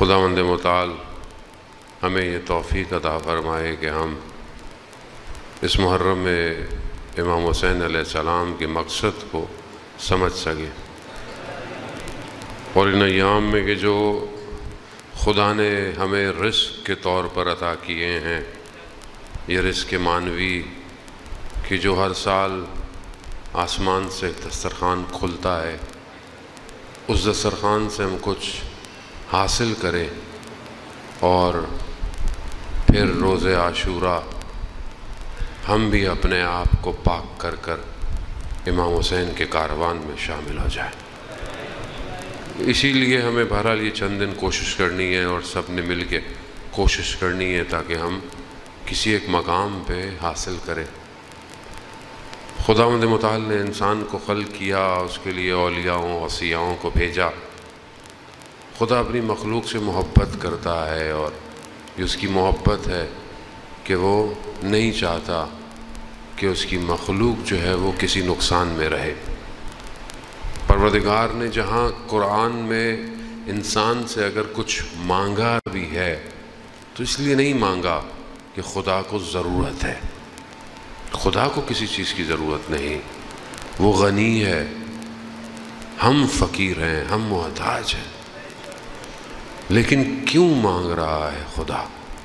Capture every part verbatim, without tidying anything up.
خداوند متعال ہمیں یہ توفیق عطا فرمائے کہ ہم اس محرم میں امام حسین علیہ السلام کے مقصد کو سمجھ سکیں، اور ان ایام میں کہ جو خدا نے ہمیں رزق کے طور پر عطا کیے ہیں، یہ رزق معنوی کہ جو ہر سال آسمان سے دسترخوان کھلتا ہے، اس دسترخوان سے ہم کچھ حاصل کریں اور پھر روز عاشوراء ہم بھی اپنے آپ کو پاک کر کر امام حسین کے کاروان میں شامل ہو جائیں۔ اسی لیے ہمیں بہرحال یہ چند دن کوشش کرنی ہے اور سب نے مل کے کوشش کرنی ہے تاکہ ہم کسی ایک مقام پہ حاصل کریں۔ خداوند متعال نے انسان کو خلق کیا، اس کے لیے اولیاؤں وصیاؤں کو بھیجا۔ خدا اپنی مخلوق سے محبت کرتا ہے، اور یہ اس کی محبت ہے کہ وہ نہیں چاہتا کہ اس کی مخلوق جو ہے وہ کسی نقصان میں رہے۔ پروردگار نے جہاں قرآن میں انسان سے اگر کچھ مانگا بھی ہے تو اس لیے نہیں مانگا کہ خدا کو ضرورت ہے۔ خدا کو کسی چیز کی ضرورت نہیں، وہ غنی ہے، ہم فقیر ہیں، ہم محتاج ہیں۔ لیکن کیوں مانگ رہا ہے خدا؟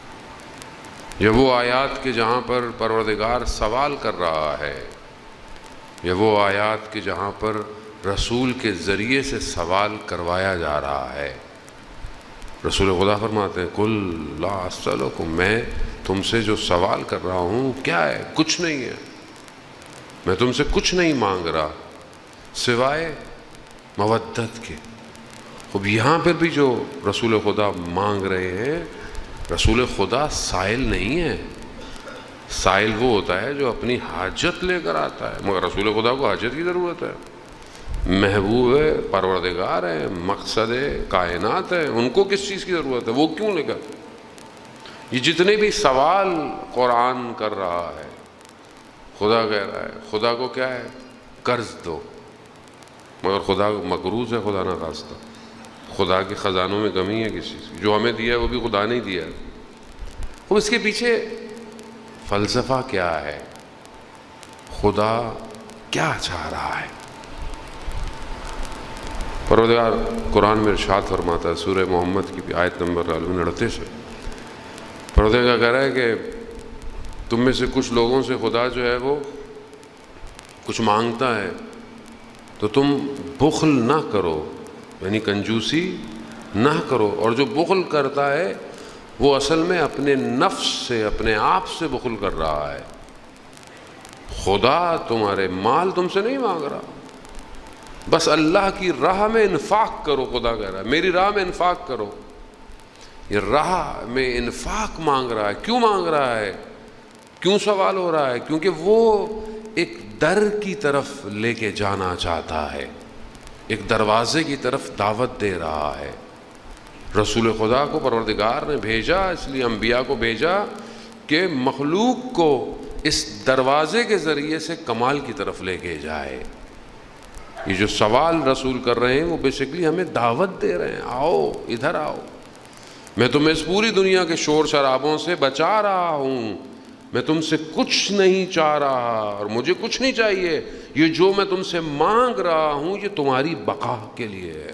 یہ وہ آیات کہ جہاں پر پروردگار سوال کر رہا ہے، یہ وہ آیات کہ جہاں پر رسول کے ذریعے سے سوال کروایا جا رہا ہے۔ رسول خدا فرماتے ہیں قل لا اسألکم، میں تم سے جو سوال کر رہا ہوں کیا ہے؟ کچھ نہیں ہے، میں تم سے کچھ نہیں مانگ رہا سوائے مودت کے۔ اب یہاں پر بھی جو رسول خدا مانگ رہے ہیں، رسول خدا سائل نہیں ہے۔ سائل وہ ہوتا ہے جو اپنی حاجت لے کر آتا ہے، مگر رسول خدا کو حاجت کی ضرورت ہے۔ محبوب ہے، پروردگار ہے، مقصد کائنات ہے، ان کو کس چیز کی ضرورت ہے؟ وہ کیوں لے کر؟ یہ جتنے بھی سوال قرآن کر رہا ہے، خدا کہہ رہا ہے خدا کو کیا ہے؟ قرض دو، مگر خدا مقروض ہے خدا نہ خواستہ۔ خدا کے خزانوں میں کمی ہے کسی چیز کی، جو ہمیں دیا ہے وہ بھی خدا نہیں دیا ہے۔ اب اس کے پیچھے فلسفہ کیا ہے؟ خدا کیا چاہ رہا ہے؟ پروردگار قرآن میں ارشاد فرماتا ہے سورہ محمد کی آیت نمبر انڑتیس ہے، پروردگار کہہ رہا ہے کہ تم میں سے کچھ لوگوں سے خدا جو ہے وہ کچھ مانگتا ہے تو تم بخل نہ کرو، یعنی کنجوسی نہ کرو، اور جو بخل کرتا ہے وہ اصل میں اپنے نفس سے، اپنے آپ سے بخل کر رہا ہے۔ خدا تمہارے مال تم سے نہیں مانگ رہا، بس اللہ کی راہ میں انفاق کرو۔ خدا کہہ رہا ہے میری راہ میں انفاق کرو۔ یہ راہ میں انفاق مانگ رہا ہے۔ کیوں مانگ رہا ہے؟ کیوں سوال ہو رہا ہے؟ کیونکہ وہ ایک در کی طرف لے کے جانا چاہتا ہے، ایک دروازے کی طرف دعوت دے رہا ہے۔ رسول خدا کو پروردگار نے بھیجا، اس لیے انبیاء کو بھیجا کہ مخلوق کو اس دروازے کے ذریعے سے کمال کی طرف لے کے جائے۔ یہ جو سوال رسول کر رہے ہیں وہ بیسیکلی ہمیں دعوت دے رہے ہیں، آؤ ادھر آؤ، میں تمہیں اس پوری دنیا کے شور شرابوں سے بچا رہا ہوں، میں تم سے کچھ نہیں چاہ رہا اور مجھے کچھ نہیں چاہیے، یہ جو میں تم سے مانگ رہا ہوں یہ تمہاری بقا کے لیے ہے۔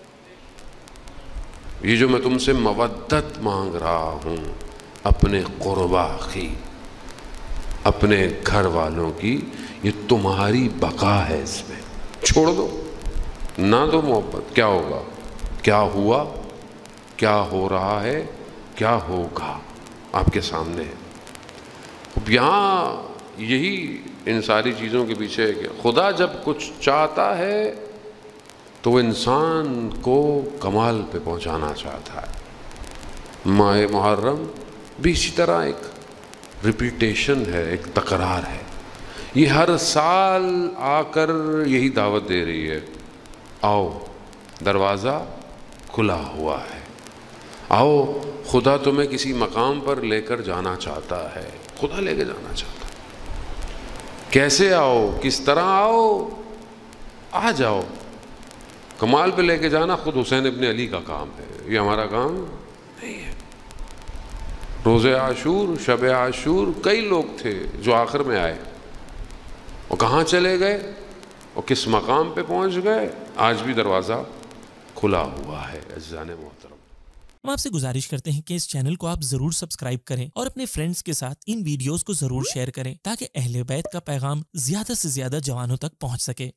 یہ جو میں تم سے مودت مانگ رہا ہوں اپنے قربا کی، اپنے گھر والوں کی، یہ تمہاری بقا ہے۔ اس میں چھوڑ دو، نہ دو محبت، کیا ہوگا؟ کیا ہوا؟ کیا ہو رہا ہے؟ کیا ہوگا؟ آپ کے سامنے ہے۔ اب یہاں یہی ان ساری چیزوں کے پیچھے ہے کہ خدا جب کچھ چاہتا ہے تو وہ انسان کو کمال پہ پہنچانا چاہتا ہے۔ ماہ محرم بھی اسی طرح ایک ریپیٹیشن ہے، ایک تکرار ہے۔ یہ ہر سال آ کر یہی دعوت دے رہی ہے، آؤ دروازہ کھلا ہوا ہے، آؤ خدا تمہیں کسی مقام پر لے کر جانا چاہتا ہے۔ خدا لے کے جانا چاہتا ہے۔ کیسے آؤ؟ کس طرح آؤ؟ آ جاؤ۔ کمال پہ لے کے جانا خود حسین ابن علی کا کام ہے۔ یہ ہمارا کام نہیں ہے. روز عاشور، شب عاشور کئی لوگ تھے جو آخر میں آئے، وہ کہاں چلے گئے، وہ کس مقام پہ پہنچ گئے؟ آج بھی دروازہ کھلا ہوا ہے. عزیزان محترم، ہم آپ سے گزارش کرتے ہیں کہ اس چینل کو آپ ضرور سبسکرائب کریں اور اپنے فرینڈز کے ساتھ ان ویڈیوز کو ضرور شیئر کریں تاکہ اہل بیت کا پیغام زیادہ سے زیادہ جوانوں تک پہنچ سکے.